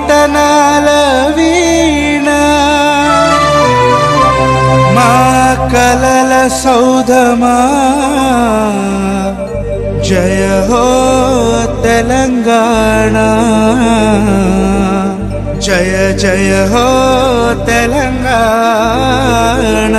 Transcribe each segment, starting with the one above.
పట్టణాల వీణ మా కలల సౌధమా జయ హో తెలంగాణ జయ జయ హో తెలంగాణ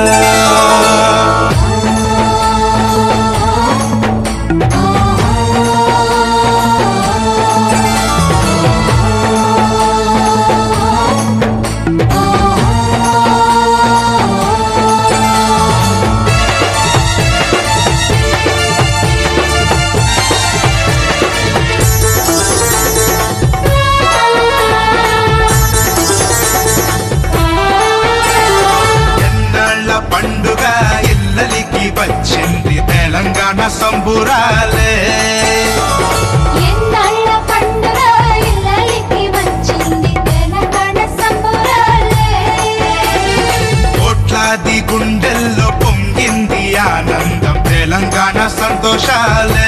వచ్చింది తెలంగాణ సంబురాలే ఎన్నాళ్ళ పండుగ ఇల్లలికి వచ్చింది తెలంగాణ సంబురాలే కోట్లాది గుండెల్లో పొంగింది ఆనందం తెలంగాణ సంతోషాలే